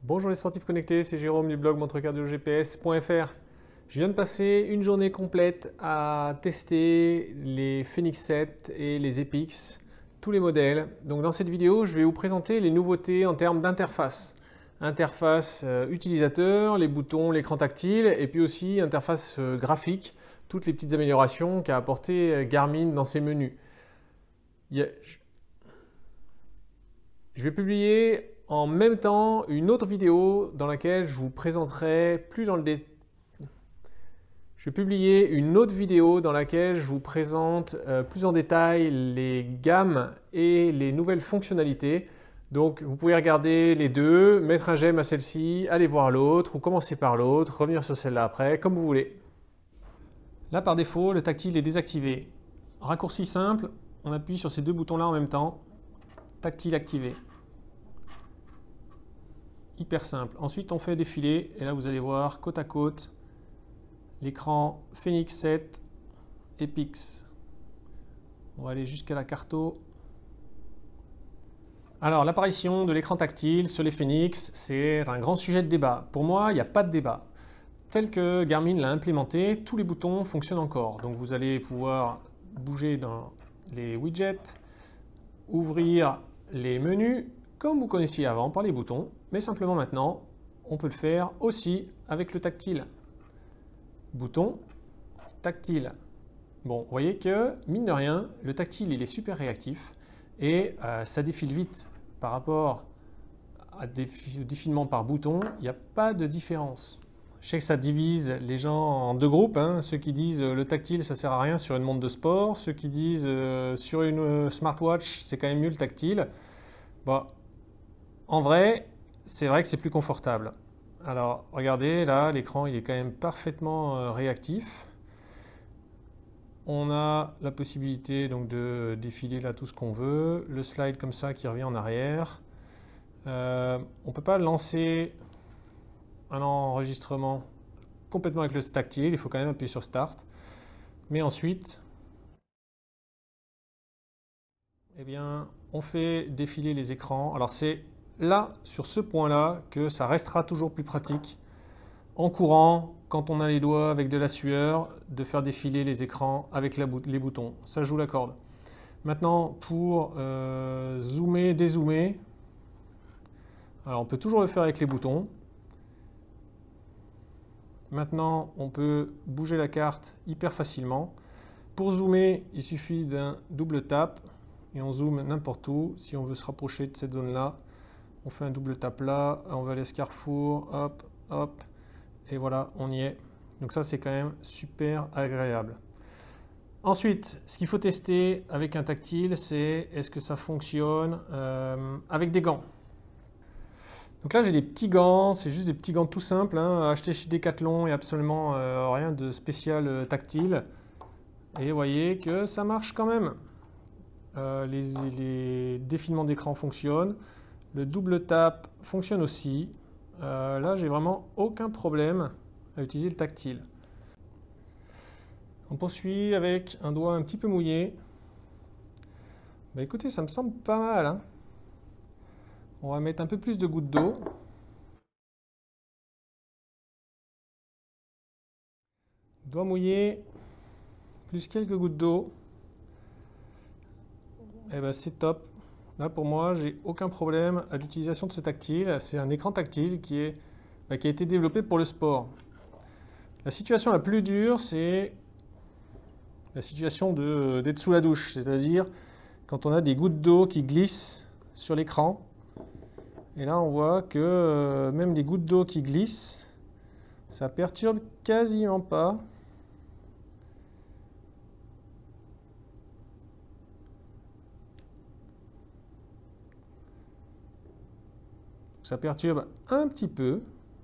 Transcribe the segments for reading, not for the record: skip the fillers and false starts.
Bonjour les sportifs connectés, c'est Jérôme du blog montrecardiogps.fr. Je viens de passer une journée complète à tester les Fenix 7 et les Epix, tous les modèles. Donc dans cette vidéo, je vais vous présenter les nouveautés en termes d'interface. Interface utilisateur, les boutons, l'écran tactile et puis aussi interface graphique, toutes les petites améliorations qu'a apporté Garmin dans ses menus. Je vais publier en même temps une autre vidéo dans laquelle je vous présenterai plus dans le détail. Je vais publier une autre vidéo dans laquelle je vous présente plus en détail les gammes et les nouvelles fonctionnalités. Donc vous pouvez regarder les deux, mettre un j'aime à celle-ci, aller voir l'autre ou commencer par l'autre, revenir sur celle-là après, comme vous voulez. Là par défaut, le tactile est désactivé. Raccourci simple, on appuie sur ces deux boutons-là en même temps. Tactile activé. Hyper simple. Ensuite, on fait défiler et là, vous allez voir côte à côte l'écran Fenix 7 Epix. On va aller jusqu'à la Carto. Alors, l'apparition de l'écran tactile sur les Fenix, c'est un grand sujet de débat. Pour moi, il n'y a pas de débat. Tel que Garmin l'a implémenté, tous les boutons fonctionnent encore. Donc, vous allez pouvoir bouger dans les widgets, ouvrir les menus, comme vous connaissiez avant par les boutons, mais simplement maintenant, on peut le faire aussi avec le tactile. Bouton, tactile. Bon, vous voyez que, mine de rien, le tactile, il est super réactif et ça défile vite par rapport à défilement par bouton, il n'y a pas de différence. Je sais que ça divise les gens en deux groupes, hein. Ceux qui disent le tactile, ça ne sert à rien sur une montre de sport, ceux qui disent sur une smartwatch, c'est quand même mieux le tactile. Bon, en vrai, c'est vrai que c'est plus confortable. Alors, regardez, là, l'écran, il est quand même parfaitement réactif. On a la possibilité donc de défiler là tout ce qu'on veut. Le slide comme ça qui revient en arrière. On ne peut pas lancer un enregistrement complètement avec le tactile. Il faut quand même appuyer sur Start. Mais ensuite, eh bien, on fait défiler les écrans. Alors, c'est là, sur ce point-là, que ça restera toujours plus pratique en courant, quand on a les doigts avec de la sueur, de faire défiler les écrans avec les boutons. Ça joue la corde. Maintenant, pour zoomer, dézoomer, alors on peut toujours le faire avec les boutons. Maintenant, on peut bouger la carte hyper facilement. Pour zoomer, il suffit d'un double tap et on zoome n'importe où. Si on veut se rapprocher de cette zone-là, on fait un double tap là, on va aller à ce carrefour, hop, hop, et voilà, on y est. Donc ça, c'est quand même super agréable. Ensuite, ce qu'il faut tester avec un tactile, c'est est-ce que ça fonctionne avec des gants. Donc là, j'ai des petits gants, c'est juste des petits gants tout simples, hein, achetés chez Decathlon et absolument rien de spécial tactile. Et vous voyez que ça marche quand même. Les défilements d'écran fonctionnent. Le double tap fonctionne aussi. Là, j'ai vraiment aucun problème à utiliser le tactile. On poursuit avec un doigt un petit peu mouillé. Bah, écoutez, ça me semble pas mal, hein. On va mettre un peu plus de gouttes d'eau. Doigt mouillé, plus quelques gouttes d'eau. Et ben, c'est top. Là, pour moi, j'ai aucun problème à l'utilisation de ce tactile. C'est un écran tactile qui a été développé pour le sport. La situation la plus dure, c'est la situation d'être sous la douche, c'est-à-dire quand on a des gouttes d'eau qui glissent sur l'écran. Et là, on voit que même les gouttes d'eau qui glissent, ça perturbe quasiment pas. Ça perturbe un petit peu,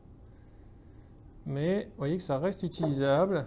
mais vous voyez que ça reste utilisable.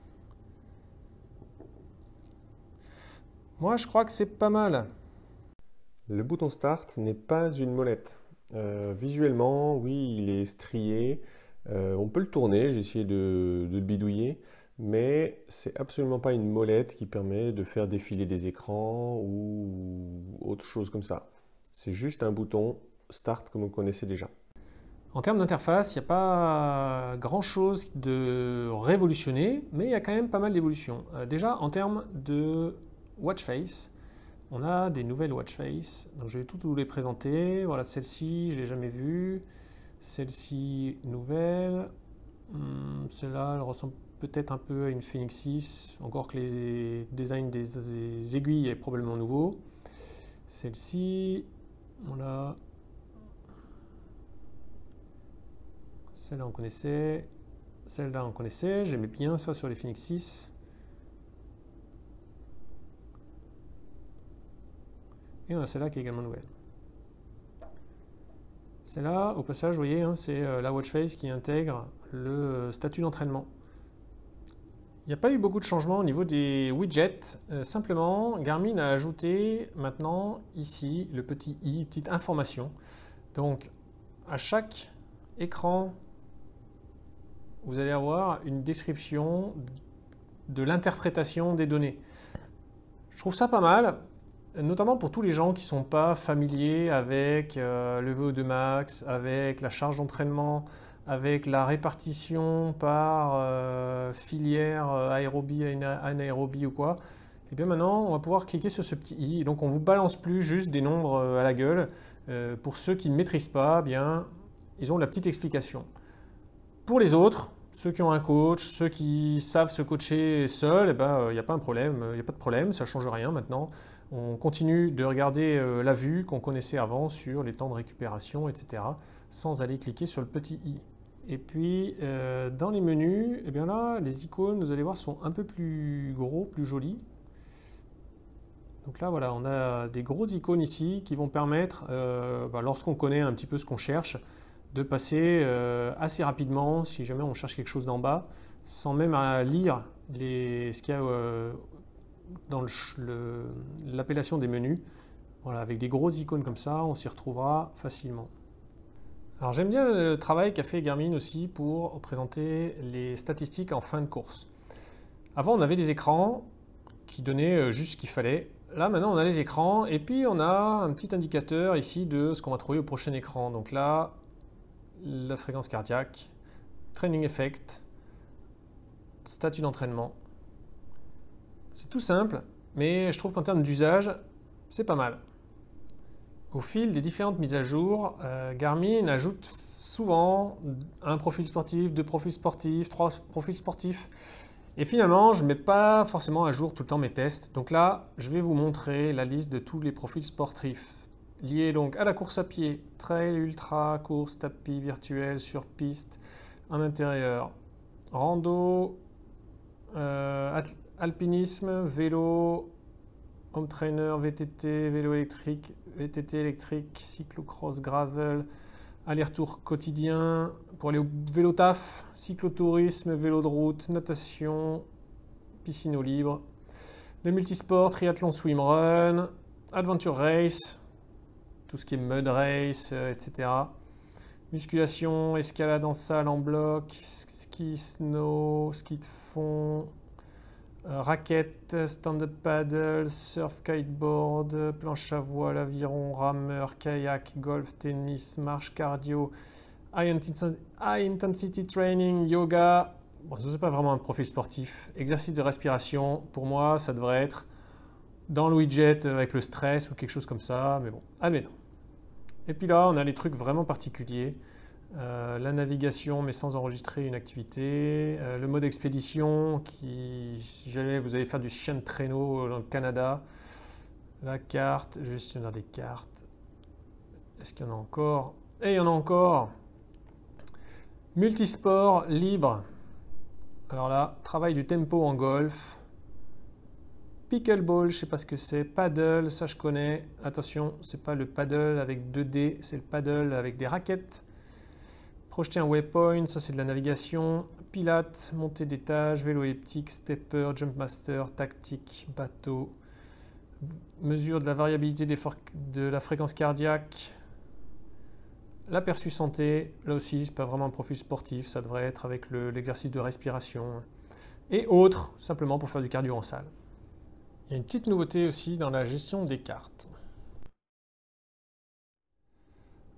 Moi, je crois que c'est pas mal. Le bouton Start n'est pas une molette. Visuellement, oui, il est strié. On peut le tourner, j'ai essayé de le bidouiller, mais c'est absolument pas une molette qui permet de faire défiler des écrans ou autre chose comme ça. C'est juste un bouton Start comme vous connaissez déjà. En termes d'interface, il n'y a pas grand-chose de révolutionné, mais il y a quand même pas mal d'évolutions. Déjà, en termes de watch face, on a des nouvelles watch face. Donc, je vais toutes vous les présenter. Voilà, celle-ci, je ne l'ai jamais vue. Celle-ci, nouvelle. Celle-là, elle ressemble peut-être un peu à une Phoenix 6, encore que les designs des aiguilles est probablement nouveau. Celle-ci, voilà. Celle-là, on connaissait. Celle-là, on connaissait. J'aimais bien ça sur les Phoenix 6. Et on a celle-là qui est également nouvelle. Celle-là, au passage, vous voyez, hein, c'est la watch face qui intègre le statut d'entraînement. Il n'y a pas eu beaucoup de changements au niveau des widgets. Simplement, Garmin a ajouté maintenant ici le petit i, petite information. Donc, à chaque écran, vous allez avoir une description de l'interprétation des données. Je trouve ça pas mal, notamment pour tous les gens qui ne sont pas familiers avec le VO2 max, avec la charge d'entraînement, avec la répartition par filière aérobie, anaérobie ou quoi. Et bien maintenant, on va pouvoir cliquer sur ce petit i. Et donc, on ne vous balance plus juste des nombres à la gueule. Pour ceux qui ne maîtrisent pas, bien, ils ont la petite explication. Pour les autres, ceux qui ont un coach, ceux qui savent se coacher seuls, il n'y a pas un problème, il n'y a pas de problème, ça ne change rien maintenant. On continue de regarder la vue qu'on connaissait avant sur les temps de récupération, etc., sans aller cliquer sur le petit i. Et puis, dans les menus, eh bien là, les icônes, vous allez voir, sont un peu plus gros, plus jolis. Donc là, voilà, on a des grosses icônes ici qui vont permettre, lorsqu'on connaît un petit peu ce qu'on cherche, de passer assez rapidement, si jamais on cherche quelque chose d'en bas, sans même à lire ce qu'il y a dans l'appellation des menus. Voilà, avec des grosses icônes comme ça, on s'y retrouvera facilement. Alors j'aime bien le travail qu'a fait Garmin aussi pour présenter les statistiques en fin de course. Avant, on avait des écrans qui donnaient juste ce qu'il fallait. Là, maintenant, on a les écrans et puis on a un petit indicateur ici de ce qu'on va trouver au prochain écran. Donc là, la fréquence cardiaque, training effect, statut d'entraînement. C'est tout simple, mais je trouve qu'en termes d'usage, c'est pas mal. Au fil des différentes mises à jour, Garmin ajoute souvent un profil sportif, 2 profils sportifs, 3 profils sportifs. Et finalement, je ne mets pas forcément à jour tout le temps mes tests. Donc là, je vais vous montrer la liste de tous les profils sportifs liés donc à la course à pied, trail, ultra, course, tapis virtuel, sur piste, en intérieur, rando, alpinisme, vélo, home trainer, VTT, vélo électrique, VTT électrique, cyclocross, gravel, aller-retour quotidien pour aller au vélo taf, cyclotourisme, vélo de route, natation, piscine eau libre, le multisport, triathlon, swimrun, adventure race, tout ce qui est mud race, etc. Musculation, escalade en salle, en bloc, ski, snow, ski de fond, raquette, stand-up paddle, surf, kiteboard, planche à voile, aviron, rameur, kayak, golf, tennis, marche, cardio, high intensity training, yoga. Bon, ça, c'est pas vraiment un profil sportif. Exercice de respiration, pour moi, ça devrait être dans le widget avec le stress ou quelque chose comme ça, mais bon, admettons. Et puis là, on a les trucs vraiment particuliers. La navigation, mais sans enregistrer une activité. Le mode expédition, si jamais vous allez faire du chien de traîneau dans le Canada. La carte, gestionnaire des cartes. Est-ce qu'il y en a encore? Et il y en a encore. Multisport libre. Alors là, travail du tempo en golf. Pickleball, je ne sais pas ce que c'est. Paddle, ça je connais. Attention, ce n'est pas le paddle avec 2 dés, c'est le paddle avec des raquettes. Projeter un waypoint, ça c'est de la navigation. Pilates, montée d'étage, vélo elliptique, stepper, jumpmaster, tactique, bateau. Mesure de la variabilité de la fréquence cardiaque. L'aperçu santé, là aussi, ce n'est pas vraiment un profil sportif, ça devrait être avec l'exercice de respiration. Et autres, simplement pour faire du cardio en salle. Il y a une petite nouveauté aussi dans la gestion des cartes.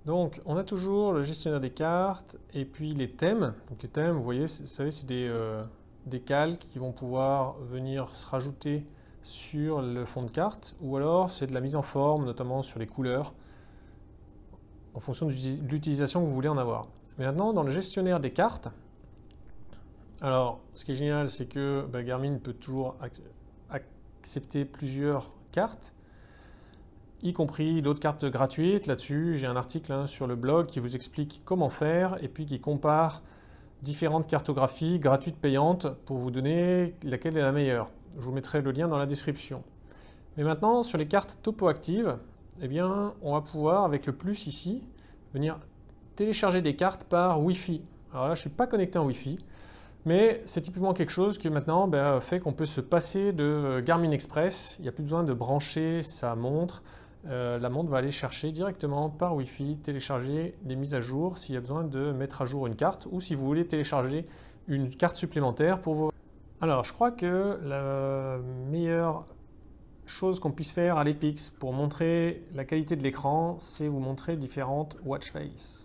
Donc, on a toujours le gestionnaire des cartes et puis les thèmes. Donc, les thèmes, vous voyez, vous savez, c'est des calques qui vont pouvoir venir se rajouter sur le fond de carte, ou alors c'est de la mise en forme, notamment sur les couleurs, en fonction de l'utilisation que vous voulez en avoir. Mais maintenant, dans le gestionnaire des cartes, alors, ce qui est génial, c'est que Garmin peut toujours accepter plusieurs cartes, y compris d'autres cartes gratuites. Là-dessus, j'ai un article sur le blog qui vous explique comment faire et puis qui compare différentes cartographies gratuites, payantes, pour vous donner laquelle est la meilleure. Je vous mettrai le lien dans la description. Mais maintenant, sur les cartes topo-actives, eh bien, on va pouvoir, avec le plus ici, venir télécharger des cartes par Wi-Fi. Alors là, je ne suis pas connecté en Wi-Fi, mais c'est typiquement quelque chose qui maintenant fait qu'on peut se passer de Garmin Express. Il n'y a plus besoin de brancher sa montre. La montre va aller chercher directement par Wi-Fi, télécharger les mises à jour s'il y a besoin de mettre à jour une carte ou si vous voulez télécharger une carte supplémentaire pour vos... Alors, je crois que la meilleure chose qu'on puisse faire à l'Epix pour montrer la qualité de l'écran, c'est vous montrer différentes watch faces.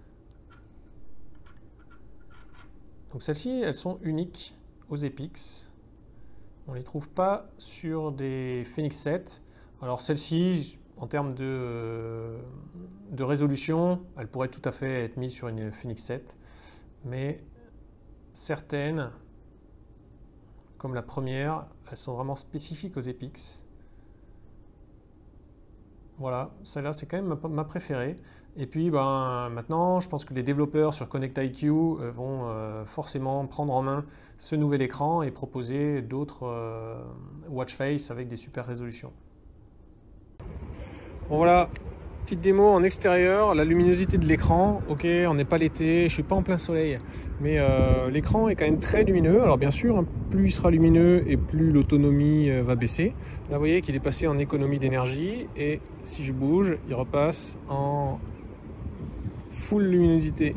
Donc celles-ci, elles sont uniques aux Epix. On ne les trouve pas sur des Fenix 7. Alors celle-ci, en termes de résolution, elle pourrait tout à fait être mise sur une Fenix 7. Mais certaines, comme la première, elles sont vraiment spécifiques aux Epix. Voilà, celle-là c'est quand même ma préférée. Et puis maintenant, je pense que les développeurs sur ConnectIQ vont forcément prendre en main ce nouvel écran et proposer d'autres watch face avec des super résolutions. Bon voilà, petite démo en extérieur, la luminosité de l'écran. Ok, on n'est pas l'été, je ne suis pas en plein soleil, mais l'écran est quand même très lumineux. Alors bien sûr, plus il sera lumineux et plus l'autonomie va baisser. Là, vous voyez qu'il est passé en économie d'énergie et si je bouge, il repasse en full luminosité.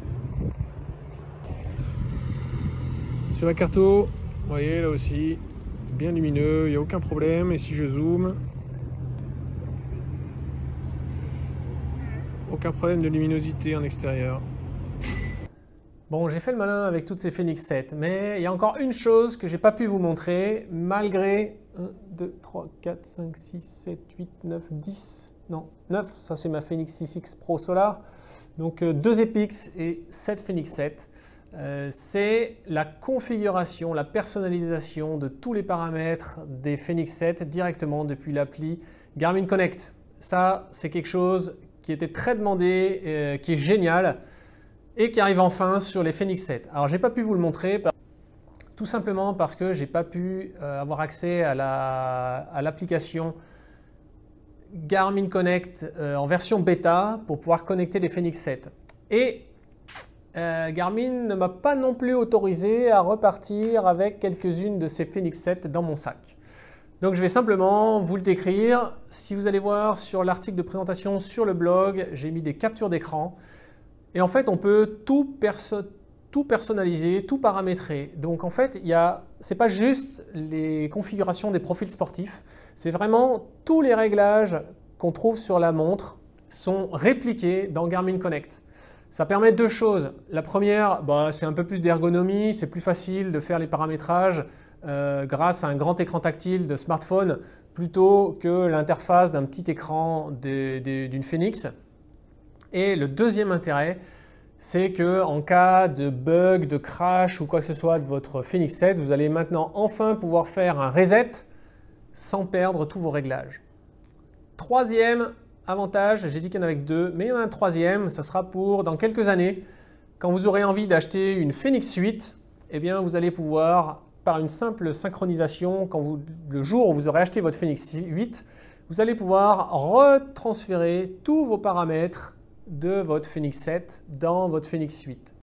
Sur la carto, vous voyez là aussi, bien lumineux, il n'y a aucun problème. Et si je zoome, aucun problème de luminosité en extérieur. Bon, j'ai fait le malin avec toutes ces Fenix 7, mais il y a encore une chose que j'ai pas pu vous montrer, malgré 1, 2, 3, 4, 5, 6, 7, 8, 9, 10, non, 9, ça c'est ma Fenix 6X Pro Solar. Donc 2 Epix et 7 Fenix 7. C'est la configuration, la personnalisation de tous les paramètres des Fenix 7 directement depuis l'appli Garmin Connect. Ça, c'est quelque chose qui était très demandé, qui est génial et qui arrive enfin sur les Fenix 7. Alors, je n'ai pas pu vous le montrer tout simplement parce que je n'ai pas pu avoir accès à l'application Garmin Connect en version bêta pour pouvoir connecter les Fenix 7. Et Garmin ne m'a pas non plus autorisé à repartir avec quelques-unes de ces Fenix 7 dans mon sac. Donc je vais simplement vous le décrire. Si vous allez voir sur l'article de présentation sur le blog, j'ai mis des captures d'écran. Et en fait, on peut tout personnaliser, tout paramétrer. Donc en fait, ce n'est pas juste les configurations des profils sportifs, c'est vraiment tous les réglages qu'on trouve sur la montre sont répliqués dans Garmin Connect. Ça permet deux choses. La première, c'est un peu plus d'ergonomie, c'est plus facile de faire les paramétrages grâce à un grand écran tactile de smartphone plutôt que l'interface d'un petit écran d'une Fenix. Et le deuxième intérêt, c'est qu'en cas de bug, de crash ou quoi que ce soit de votre Fenix 7, vous allez maintenant enfin pouvoir faire un reset sans perdre tous vos réglages. Troisième avantage, j'ai dit qu'il y en avait que deux, mais il y en a un troisième, ça sera pour dans quelques années, quand vous aurez envie d'acheter une Fenix 8, eh bien vous allez pouvoir, par une simple synchronisation, le jour où vous aurez acheté votre Fenix 8, vous allez pouvoir retransférer tous vos paramètres de votre Fenix 7 dans votre Fenix 8.